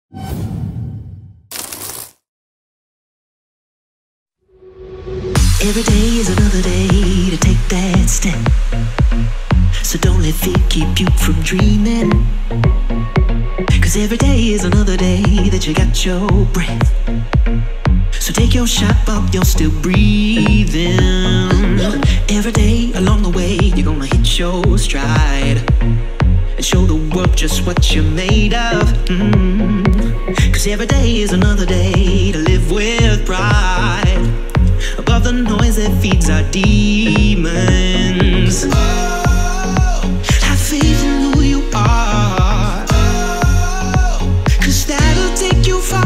Every day is another day to take that step. So don't let fear keep you from dreaming. Cause every day is another day that you got your breath. So take your shot while you're still breathing. Every day along the way you're gonna hit your stride and show the world just what you're made of. Cause every day is another day to live with pride, above the noise that feeds our demons. Have faith in who you are, cause that'll take you far.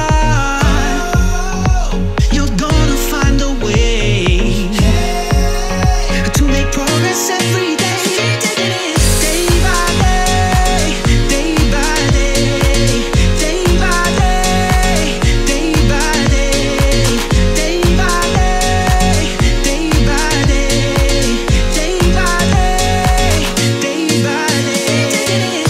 You're gonna find a way to make progress every day. Day by day, day by day, day by day, day by day, day by day, day by day, day by day, day by day.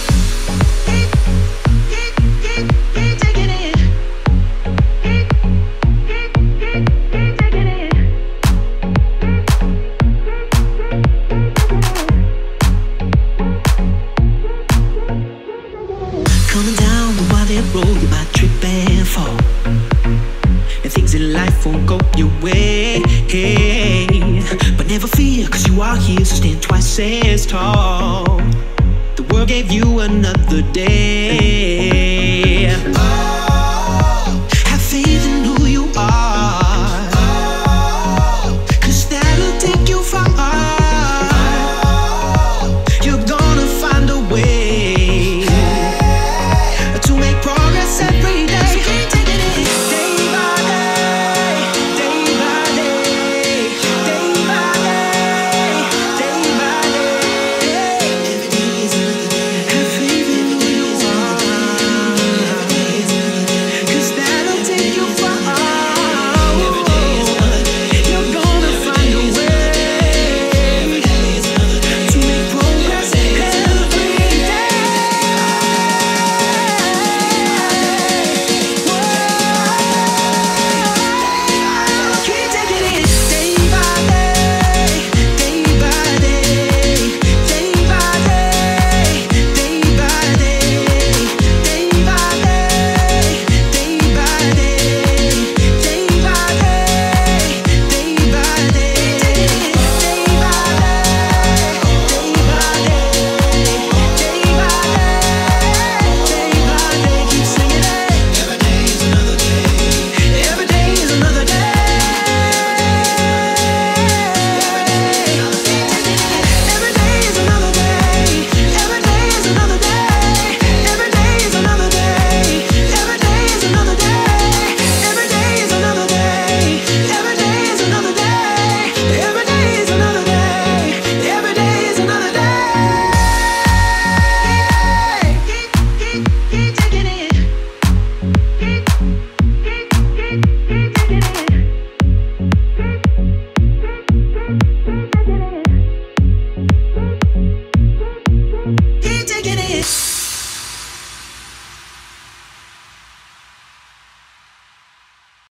Coming down the winding road, you might trip and fall, and things in life won't go your way. But never fear, cause you are here, so stand twice as tall. The world gave you another day.